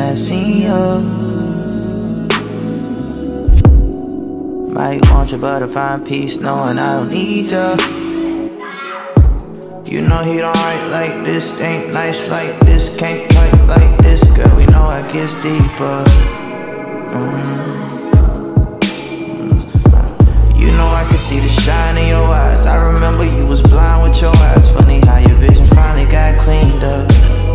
last seen you. Might want you, but I find peace knowing I don't need you. You know he don't write like this, ain't nice like this, can't fight like this. Girl, we know it gets deeper. You know I can see the shine in your eyes. I remember you was blind with your eyes. Funny how your vision finally got cleaned up.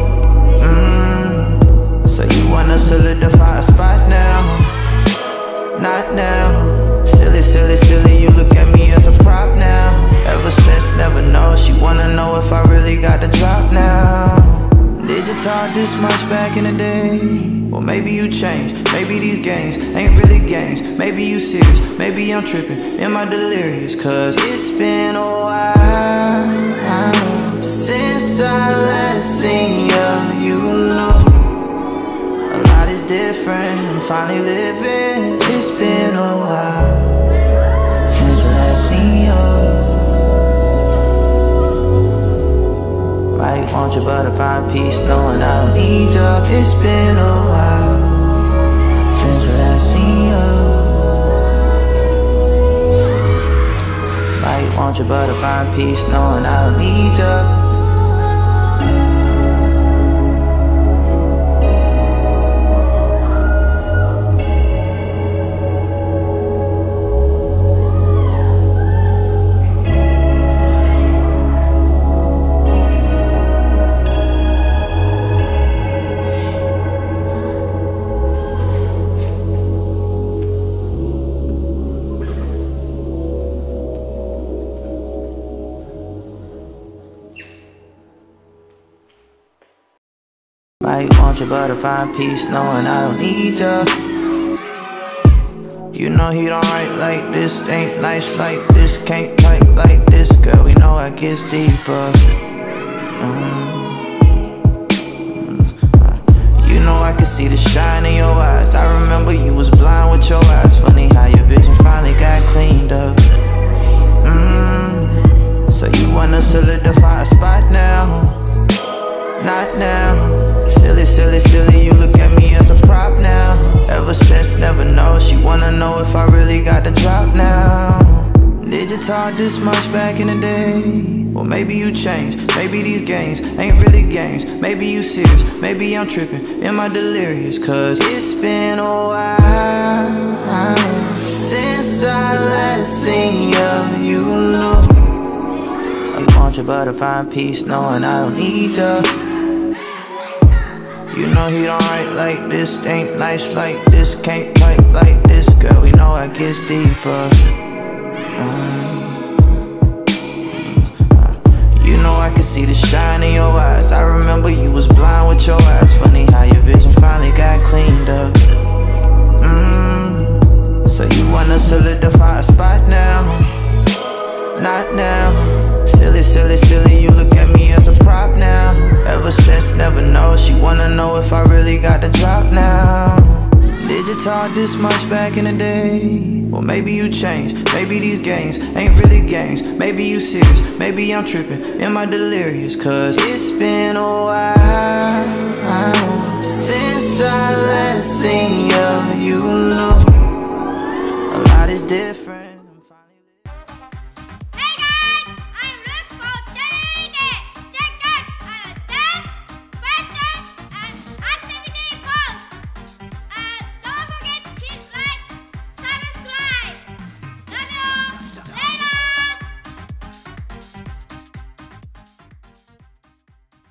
So you wanna solidify a spot now? Not now. Silly, silly, silly, you look at me as a prop now. Ever since, never know. She wanna know if I really got the drop now. Did you talk this much back in the day? Well, maybe you changed. Maybe these games ain't really games. Maybe you serious. Maybe I'm tripping. Am I delirious? Cause it's been a while since I last seen you. You know a lot is different. I'm finally living. It's been a while since I last seen you. Might want you, but I find peace knowing I don't need you. It's been a while since I last seen you. Might want you, but I find peace knowing I don't need you. Might want you, but I find peace knowing I don't need you. You know he don't write like this, ain't nice like this, can't fight like this. Girl, we know it gets deeper. You know I can see the shine in your eyes. I remember you was blind with your eyes. Funny how your vision finally got cleaned up. So you wanna solidify a spot now? Not now. Silly, silly, silly, you look at me as a prop now. Ever since, never know. She wanna know if I really got the drop now. Did you talk this much back in the day? Well, maybe you changed. Maybe these games ain't really games. Maybe you serious. Maybe I'm tripping. Am I delirious? Cause it's been a while since I last seen you. You know I want you, but I find peace knowing I don't need you. You know he don't write like this, ain't nice like this, can't fight like this. Girl, we know it gets deeper. You know I can see the shine in your eyes. I remember you was blind with your eyes. Funny how your vision finally got cleaned up. So you wanna solidify a spot now? Not now. Silly, silly, silly, you look at me as a prop now. Ever since, never know. She wanna know if I really got the drop now. Did you talk this much back in the day? Well, maybe you changed. Maybe these games ain't really games. Maybe you serious. Maybe I'm tripping. Am I delirious? Cause it's been a while since I last seen you. You